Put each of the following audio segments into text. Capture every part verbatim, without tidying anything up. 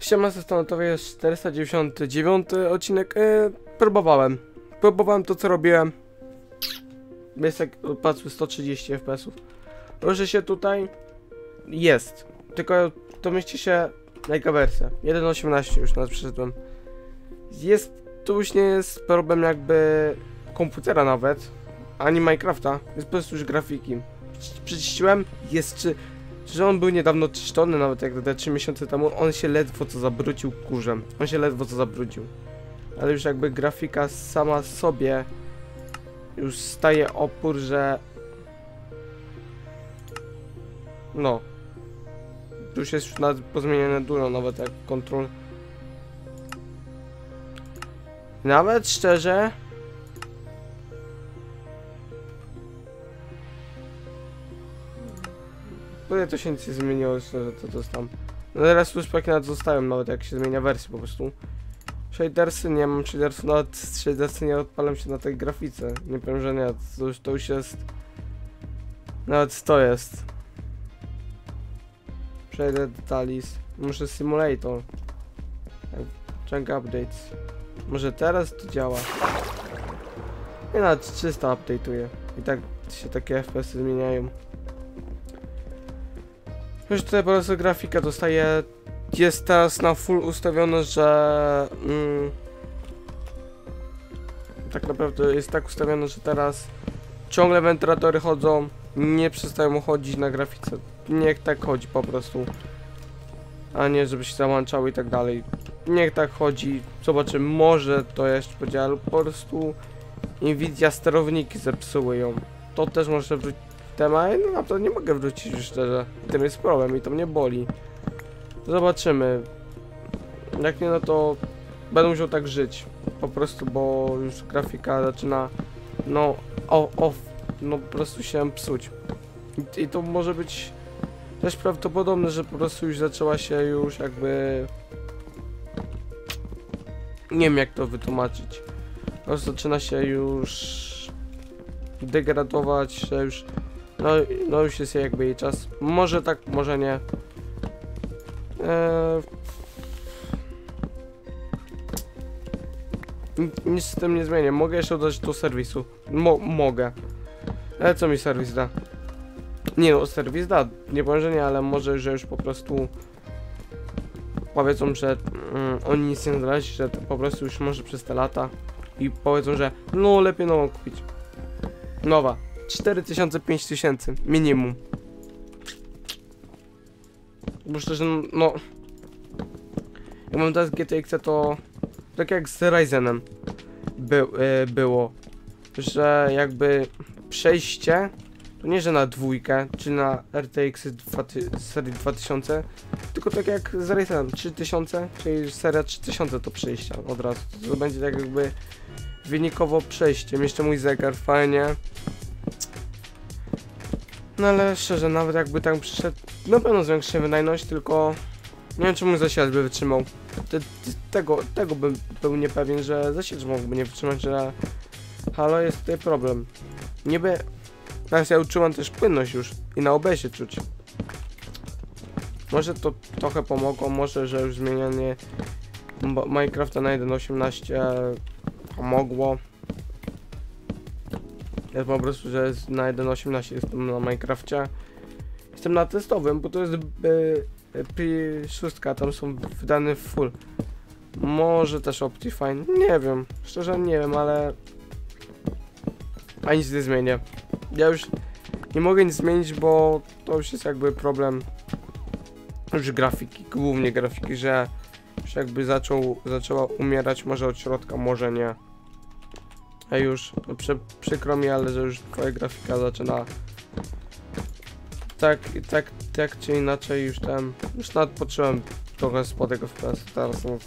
Siema, to, to jest czterysta dziewięćdziesiąty dziewiąty odcinek. Yy, próbowałem. Próbowałem to, co robiłem. Jest jak patrzę sto trzydzieści F P S ów. Proszę się tutaj. Jest. Tylko to mieści się jaka wersja. jeden osiemnaście już nas przyszedłem. Jest. Tu już nie jest problem jakby komputera nawet. Ani Minecrafta. Jest po prostu już grafiki. Przeczyściłem. Jest czy. Że on był niedawno czyszczony, nawet jak te trzy miesiące temu, on się ledwo co zabrudził kurzem. On się ledwo co zabrudził. Ale już jakby grafika sama sobie już staje opór, że... No. Tu już jest już nawet pozmienione dużo, nawet jak kontrol... Nawet szczerze... Tutaj to się nic nie zmieniło, szczerze, to to jest tam. No teraz już paki nawet zostają, nawet jak się zmienia wersja po prostu. Shadersy, nie mam shadersów, nawet shadersy nie odpalam się na tej grafice. Nie powiem, że nie, to już, to już jest... Nawet to jest. Shader details, muszę simulator. Check updates. Może teraz to działa. Nie, nawet trzysta update'uje. I tak się takie F P S-y zmieniają. Już tutaj po prostu grafika dostaje, jest teraz na full ustawione, że mm, tak naprawdę jest tak ustawione, że teraz ciągle wentylatory chodzą, nie przestają chodzić na grafice, niech tak chodzi po prostu, a nie żeby się załączały i tak dalej, niech tak chodzi, zobaczymy, może to jeszcze podziała, lub po prostu Nvidia sterowniki zepsuły ją, to też może wrócić. Temat, no naprawdę nie mogę wrócić już szczerze. I tym jest problem i to mnie boli. Zobaczymy. Jak nie, no to będę musiał tak żyć. Po prostu, bo już grafika zaczyna no o, o, no po prostu się psuć. I, I to może być też prawdopodobne, że po prostu już zaczęła się już jakby... Nie wiem jak to wytłumaczyć. Po prostu zaczyna się już degradować, że już No, no już jest jakby jej czas. Może tak, może nie. Eee... Nic z tym nie zmienię. Mogę jeszcze dodać do serwisu. Mo mogę. Ale co mi serwis da? Nie no, serwis da. Nie powiem, że nie, ale może, że już po prostu powiedzą, że mm, oni nic nie znaleźli, że to po prostu już może przez te lata i powiedzą, że no lepiej nową kupić. Nowa. cztery tysiące, pięć tysięcy minimum. Bo szczerze, no jak mam teraz G T X, to tak jak z Ryzenem by, yy, było, że jakby przejście to nie, że na dwójkę czy na R T X serii dwa tysiące, tylko tak jak z Ryzenem trzy tysiące, czyli seria trzy tysiące to przejścia od razu. To będzie tak jakby wynikowo przejście. Jeszcze mój zegar fajnie. No ale szczerze, nawet jakby tam przyszedł, na pewno zwiększy wydajność, tylko nie wiem, czy mój zasilacz by wytrzymał. Te, te, tego, tego bym był niepewien, że zasilacz mógłby nie wytrzymać, że halo, jest tutaj problem. Niby, teraz ja uczyłem też płynność już i na O B S-ie czuć. Może to trochę pomogło, może, że już zmienianie Minecrafta na jeden osiemnaście pomogło. Ja po prostu, że jest na jeden osiemnaście jestem na Minecrafcie. Jestem na testowym, bo to jest P sześć, tam są wydane w full. Może też Optifine, nie wiem, szczerze nie wiem, ale a nic nie zmienię. Ja już nie mogę nic zmienić, bo to już jest jakby problem już grafiki, głównie grafiki, że już jakby zaczął, zaczęła umierać może od środka, może nie. A już, to przy, przykro mi, ale że już twoja grafika zaczyna tak, tak, tak czy inaczej już tam, już nawet poczułem trochę spadek F P S teraz, no.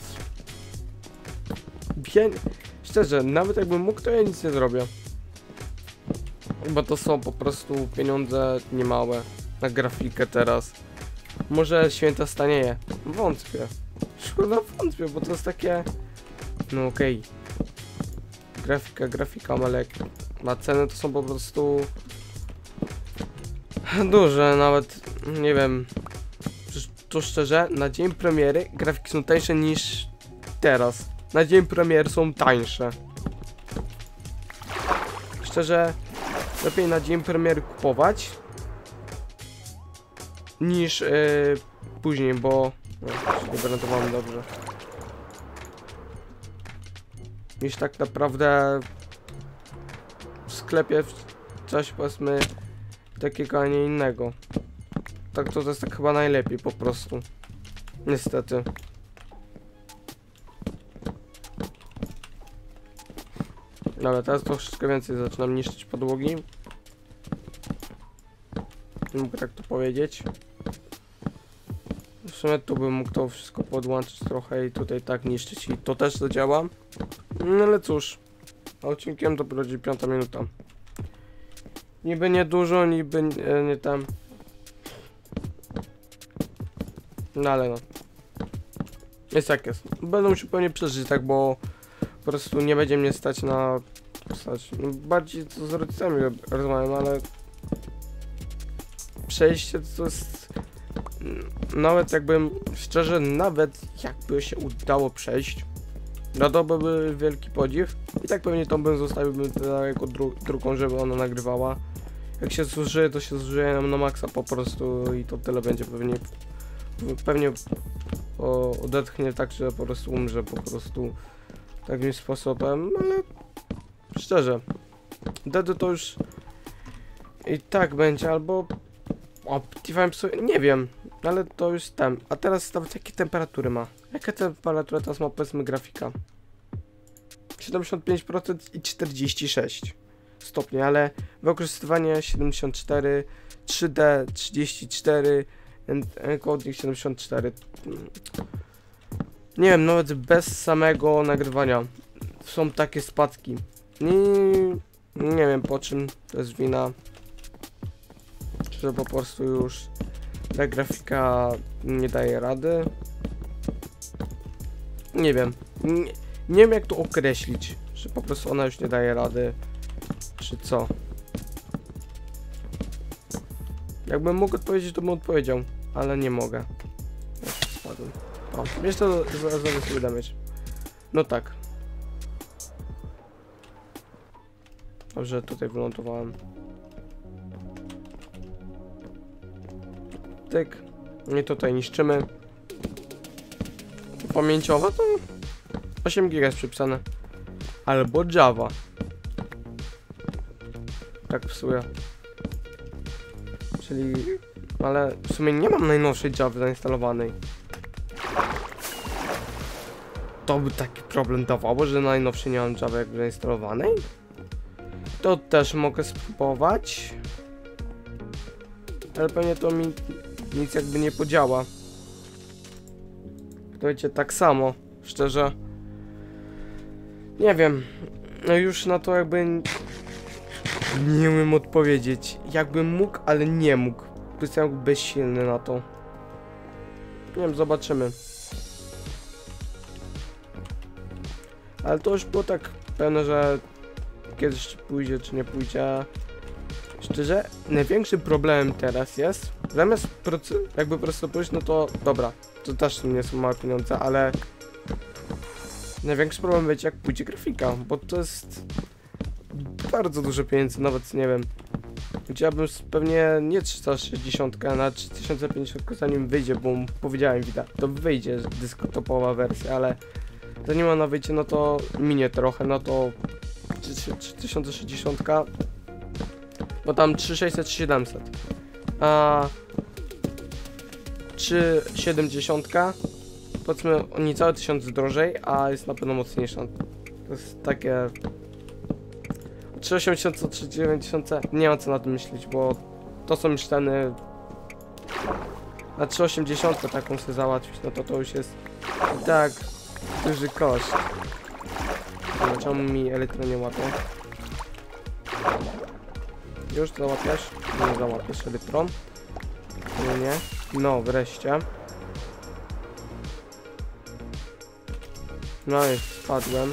Ja, szczerze, nawet jakbym mógł, to ja nic nie zrobię. Bo to są po prostu pieniądze niemałe na grafikę teraz. Może święta stanieje, wątpię. Szkoda, wątpię, bo to jest takie, no okej. Okay. Grafika, grafika, ale jak na ceny to są po prostu duże, nawet nie wiem, to szczerze, na dzień premiery grafiki są tańsze niż teraz. Na dzień premiery są tańsze. Szczerze, lepiej na dzień premiery kupować niż yy, później, bo no, nie gwarantowałem dobrze. Niż tak naprawdę w sklepie w czasie, powiedzmy, takiego, a nie innego. Tak to, to jest tak chyba najlepiej po prostu. Niestety. Dobra, teraz troszeczkę więcej zaczynam niszczyć podłogi. Nie mogę tak to powiedzieć. W sumie tu bym mógł to wszystko podłączyć trochę i tutaj tak niszczyć i to też zadziała. No ale cóż, odcinkiem dopiero będzie piąta minuta. Niby nie dużo, niby nie, nie tam. No ale no. Jest jak jest. Będę musiał pewnie przeżyć tak, bo po prostu nie będzie mnie stać na... Stać. No, bardziej to z rodzicami rozmawiam, ale... Przejście to jest... Nawet jakbym... Szczerze, nawet jakby się udało przejść, no to byłby wielki podziw. I tak pewnie to bym zostawił jako dru drugą, żeby ona nagrywała. Jak się zużyje, to się zużyje na maksa po prostu i to tyle będzie pewnie. Pewnie o, odetchnie tak, że po prostu umrze po prostu takim sposobem, ale szczerze, wtedy to już i tak będzie, albo Optifine sobie, nie wiem, ale to już tam. A teraz nawet jakie temperatury ma? Jaka temperatura teraz ma, powiedzmy, grafika? siedemdziesiąt pięć procent i czterdzieści sześć stopni, ale wykorzystywanie siedemdziesiąt cztery, trzy D trzydzieści cztery, encoding siedemdziesiąt cztery. Nie wiem, nawet bez samego nagrywania są takie spadki. Nie, nie wiem po czym to jest wina. Że po prostu już ta grafika nie daje rady. Nie wiem. Nie, nie wiem jak to określić. Że po prostu ona już nie daje rady. Czy co? Jakbym mógł odpowiedzieć, to bym odpowiedział. Ale nie mogę. Spadłem. O, wiesz to zaraz sobie damage. No tak. Dobrze, tutaj wylądowałem. Tyk. I tutaj niszczymy. Pamięciowa to osiem giga jest przypisane. Albo Java. Tak psuje. Czyli... Ale w sumie nie mam najnowszej Java zainstalowanej. To by taki problem dawało, że najnowszej nie mam Java jakby zainstalowanej? To też mogę spróbować. Ale pewnie to mi nic jakby nie podziała. To wiecie, tak samo, szczerze. Nie wiem. No już na to jakby... Nie umiem odpowiedzieć. Jakbym mógł, ale nie mógł. Jestem jakby bezsilny na to. Nie wiem, zobaczymy. Ale to już było tak pewne, że kiedyś czy pójdzie, czy nie pójdzie. Szczerze, największym problemem teraz jest, zamiast jakby po prostu pójść, no to dobra, to też nie są małe pieniądze, ale największy problem będzie, jak pójdzie grafika, bo to jest bardzo dużo pieniędzy, nawet nie wiem. Chciałbym pewnie nie trzysta sześćdziesiąt, a na trzy tysiące pięćdziesiąt zanim wyjdzie, bo powiedziałem, widać, to wyjdzie dyskotopowa wersja, ale zanim ona wyjdzie, no to minie trochę, no to trzy tysiące sześćdziesiąt, bo tam trzy tysiące sześćset, trzy tysiące siedemset, a trzy tysiące siedemdziesiąt, powiedzmy niecałe tysiąc drożej, a jest na pewno mocniejsza. To jest takie... trzy tysiące osiemdziesiąt, trzy tysiące dziewięćdziesiąt, nie ma co na tym myśleć, bo to są już ceny. Na trzy tysiące osiemdziesiąt taką sobie załatwić, no to to już jest tak duży koszt. No, czemu mi elektro nie łapie? Już załapiesz? Nie załapiesz elektron. Nie, nie. No, wreszcie. No i spadłem.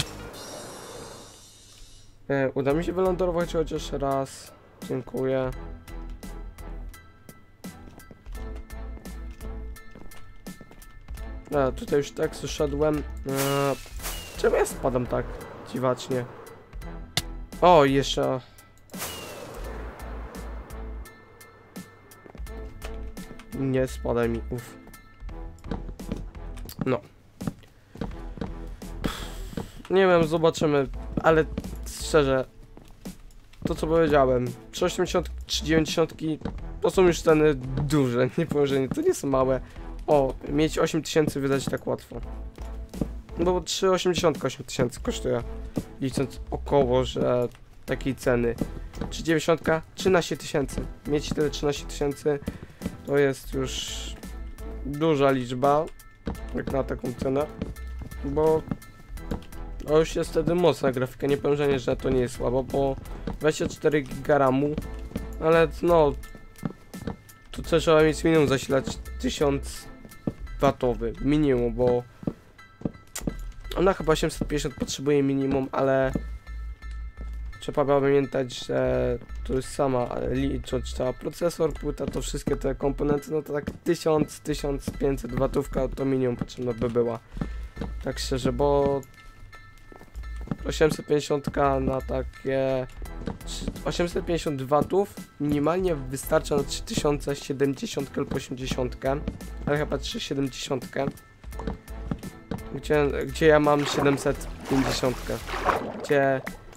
E, uda mi się wylądować chociaż raz. Dziękuję. A, tutaj już tak zeszedłem. Eee, czemu ja spadam tak dziwacznie? O, jeszcze... Nie spadaj mi, uff. No. Nie wiem, zobaczymy, ale szczerze, to co powiedziałem, trzy osiemdziesiąt, trzy dziewięćdziesiąt to są już ceny duże, nie powiem, że nie, to nie są małe. O, mieć osiem tysięcy wydać tak łatwo. Bo trzy osiemdziesiąt osiem tysięcy kosztuje, licząc około, że takiej ceny. trzy dziewięćdziesiąt trzynaście tysięcy. Mieć tyle trzynaście tysięcy to jest już duża liczba, jak na taką cenę, bo to już jest wtedy mocna grafika, nie powiem, że nie, że to nie jest słabo, bo dwadzieścia cztery giga ramu, ale no, tu trzeba mieć minimum zasilacz tysiąc watowy, minimum, bo ona chyba osiemset pięćdziesiąt potrzebuje minimum, ale trzeba pamiętać, że to jest sama, licząc cała procesor, płyta, to wszystkie te komponenty, no to tak tysiąc do tysiąca pięciuset watówka to minimum potrzebna by była. Tak szczerze, bo osiemset pięćdziesiąt na takie osiemset pięćdziesiąt watów minimalnie wystarcza na trzy tysiące siedemdziesiąt lub osiemdziesiąt, ale chyba trzysta siedemdziesiąt, gdzie, gdzie ja mam siedemset pięćdziesiąt, gdzie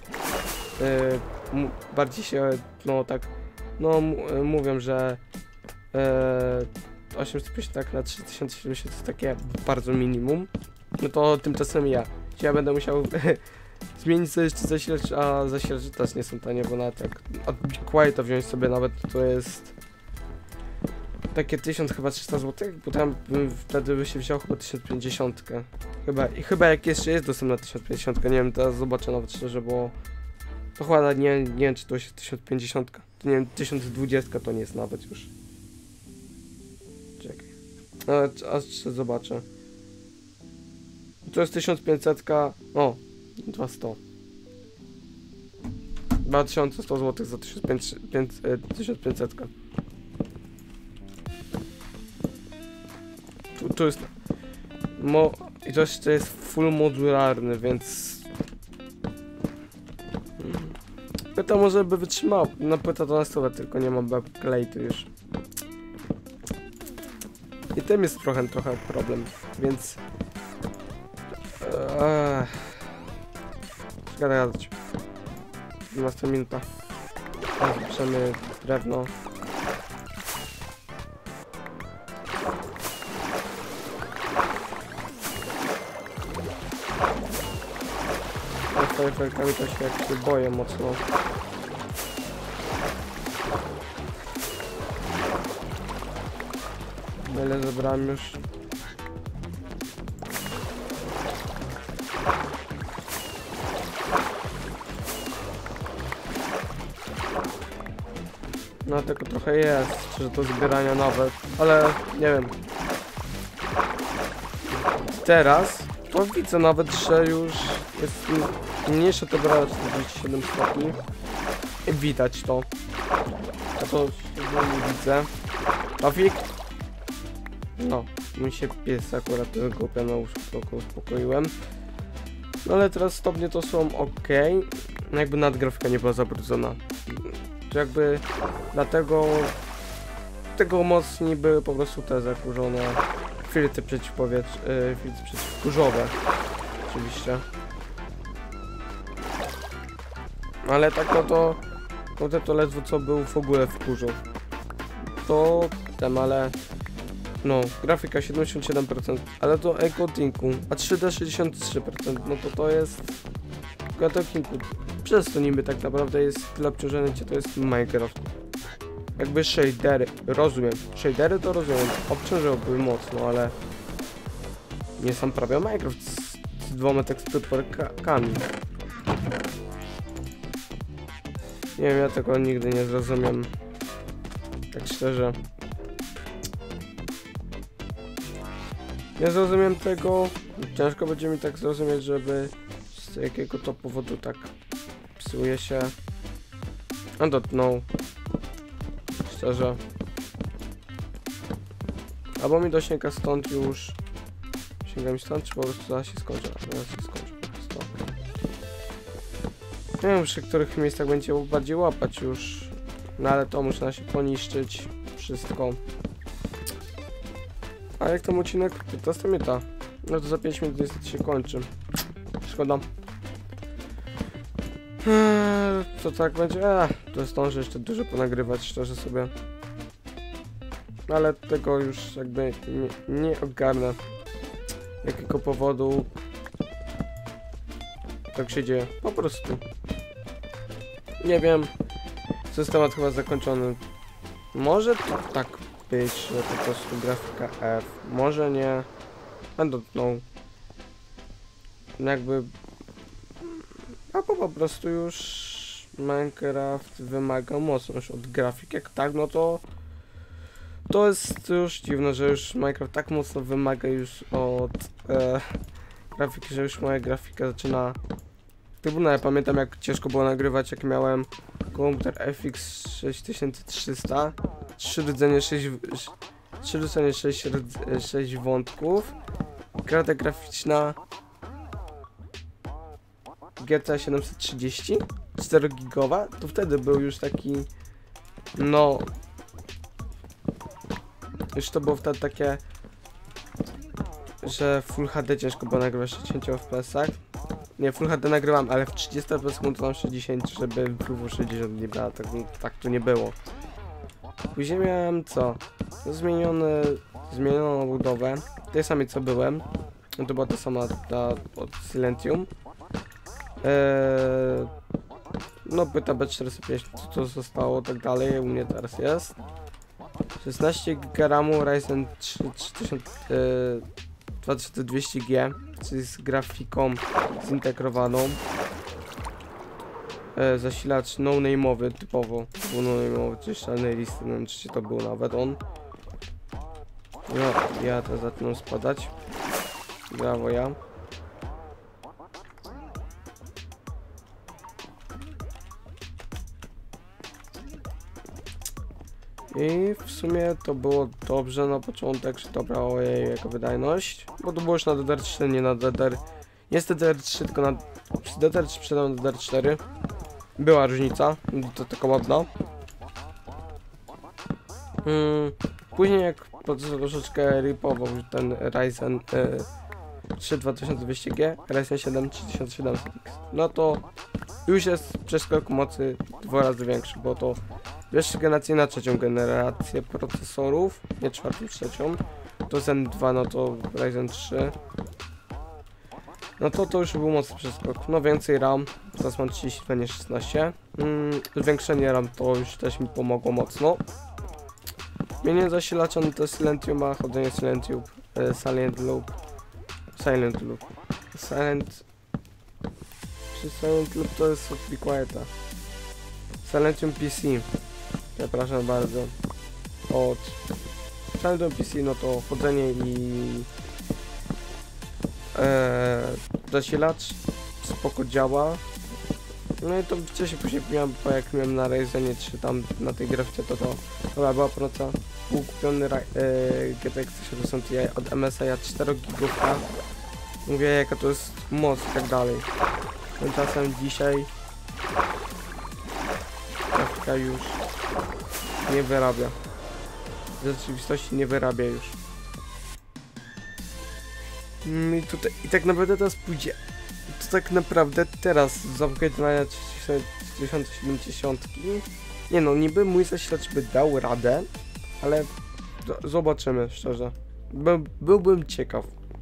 Yy, bardziej się, no tak, no mówią, że yy, osiemset pięćdziesiąt tak na trzy tysiące siedemdziesiąt to jest takie bardzo minimum, no to tymczasem ja, gdzie ja będę musiał zmienić sobie jeszcze zasilacz, a zasilacze też nie są tanie, bo nawet jak od Quieta wziąć sobie nawet, to jest takie tysiąc chyba trzysta złotych, bo tam wtedy by się wziął chyba tysiąc pięćdziesiąt, chyba, i chyba jak jeszcze jest dostępna tysiąc pięćdziesiąt, nie wiem, teraz zobaczę nawet szczerze, bo to chyba nie, nie wiem, czy to jest tysiąc pięćdziesiąt, to nie wiem, tysiąc dwadzieścia to nie jest nawet już. Czekaj. Ale aż zobaczę. To jest tysiąc pięćset, o, dwieście. dwa tysiące sto złotych za tysiąc pięćset. Tu, tu jest... Mo, I to jeszcze jest full modularny, więc... Płyta może by wytrzymał, no płyta to na stówę, tylko nie mam backlightu już. I tym jest trochę, trochę problem, więc... Eee... Gadać. dwunasta minuta. Zbierzemy drewno. Z fajerwerkami to się jak się boję mocno. Ile zebrałem już? No tylko trochę jest, że to zbierania nawet, ale nie wiem. Teraz to widzę nawet, że już jest mniejsza temperatura, czterdzieści siedem stopni. I widać to. Ja to nie widzę. Trafik? No, mi się pies akurat tego głupia na łóżku tylko uspokoiłem. No ale teraz stopnie to są ok. No jakby nadgrafika nie była zabrudzona. To jakby dlatego tego mocniej były po prostu te zakurzone filtry przeciwpowietrz, yy, filtry przeciwkurzowe. Oczywiście. Ale tak no to no to, to ledwo co był w ogóle w kurzu. To tem, ale no, grafika siedemdziesiąt siedem procent, ale to encodingu, a trzy D sześćdziesiąt trzy procent, no to to jest encodingu. Przez to niby tak naprawdę jest tyle obciążenie, gdzie to jest Minecraft. Jakby shadery, rozumiem, shadery to rozumiem, obciążyłby mocno, ale nie sam prawie Minecraft z, z dwoma teksturkami. Nie wiem, ja tego nigdy nie zrozumiem, tak szczerze. Nie zrozumiem tego, ciężko będzie mi tak zrozumieć, żeby z jakiego to powodu tak psuje się. I don't know. Szczerze. Albo mi dosięga stąd już sięgami stąd, czy po prostu zaraz się skończy? Zaraz się skończy po prostu. Nie wiem, przy których miejscach będzie bardziej łapać już. No ale to muszę się poniszczyć. Wszystko. A jak tam odcinek? piętnaście minuta. No to za pięć minut niestety się kończy. Szkoda. Eee, to tak będzie? Eee, to zdążę jeszcze dużo ponagrywać, szczerze sobie. Ale tego już jakby nie, nie ogarnę. Jakiego powodu tak się dzieje. Po prostu. Nie wiem. To jest temat chyba zakończony. Może to tak być, że po prostu grafika F. Może nie. I don't know. Jakby... A po, po prostu już Minecraft wymaga mocno już od grafik. Jak tak, no to... To jest już dziwne, że już Minecraft tak mocno wymaga już od e, grafiki, że już moja grafika zaczyna... Trybuna, ja pamiętam jak ciężko było nagrywać, jak miałem komputer F X sześć tysięcy trzysta, trzy rdzenie sześć, trzy rdzenie sześć, sześć wątków, karta graficzna G T siedemset trzydzieści, cztery gigowa, to wtedy był już taki, no, już to było wtedy takie, że Full H D ciężko było nagrywać w sześćdziesięciu F P S-ach. Nie, Full H D nagrywam, ale w trzydzieści F P S montowałem sześćdziesiąt, żeby w sześćdziesiąt nie brała, tak, tak to nie było. Później miałem co? Zmieniony, zmienioną budowę, tej samej co byłem. To była ta sama ta od Silentium. Eee, no pyta B czterysta pięćdziesiąt, co to zostało, tak dalej, u mnie teraz jest. szesnaście giga ramu, Ryzen trzy tysiące, e, dwa tysiące dwieście G, czyli z grafiką zintegrowaną. E, zasilacz no-name'owy typowo, był no-name'owy, czyli czarnej listy, nie wiem czy to był nawet on. No, ja to zaczynam spadać. Brawo ja. I w sumie to było dobrze na początek, że dobra, ojej, jaka wydajność. Bo to było już na D D R trzy, nie na D D R. Nie z D D R trzy, tylko na D D R trzy przydał na D D R cztery. Była różnica, to taka ładna. Hmm. Później jak procesor troszeczkę ripował ten Ryzen e, trzy dwa tysiące dwieście G, Ryzen siedem trzy tysiące siedemset X. No to już jest przeskok mocy dwa razy większy, bo to jeszcze generacja na trzecią generację procesorów, nie czwartą, trzecią. To Zen dwa, no to Ryzen trzy. No to to już był mocny przeskok. No więcej RAM, teraz mam trzydzieści dwa, nie szesnaście. Mm, zwiększenie RAM to już też mi pomogło mocno. Zmienię zasilacza na to Silentium, a chodzenie Silentium, e, Silent Loop, Silent Loop, Silent, czy Silent Loop to jest od Be Quieta. Silentium P C, przepraszam bardzo, od Silentium P C, no to chodzenie i e, zasilacz spoko działa. No i to wcześniej później miałem, bo jak miałem na Ryzenie trzy tam na tej grafice, to to dobra, była proca. Był kupiony e, G T X siedemdziesiąt Ti od M S I cztery gigowka. Mówię jaka to jest moc i tak dalej. Tymczasem dzisiaj grafika już nie wyrabia. W rzeczywistości nie wyrabia już. I tutaj i tak naprawdę teraz pójdzie. To tak naprawdę teraz z upgrade'owania trzysta siedemdziesiąt. Nie no, niby mój zasilacz by dał radę, ale zobaczymy szczerze. By, byłbym ciekaw.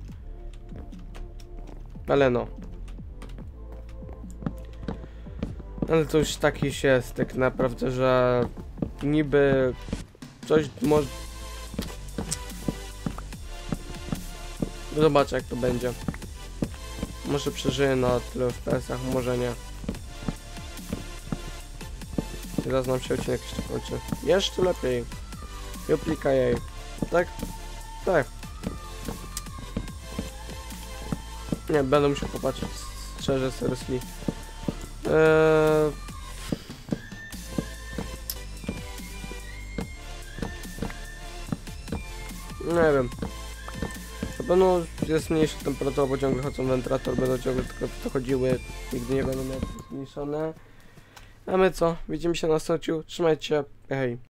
Ale no. Ale to już tak już jest tak naprawdę, że niby coś może... Zobaczę jak to będzie. Może przeżyję na tyle F P S-ach, może nie. Teraz nam się odcinek jeszcze kończy. Jeszcze lepiej. Juplika jej. Tak? Tak. Nie, będę musiał popatrzeć. Szczerze, seriously. Eee... Nie wiem. Na pewno jest mniejsza temperatura, bo ciągle chodzą wentylator, będą ciągle tylko to chodziły, nigdy nie będą miały zmniejszone. A my co? Widzimy się na starciu, trzymajcie się, hej.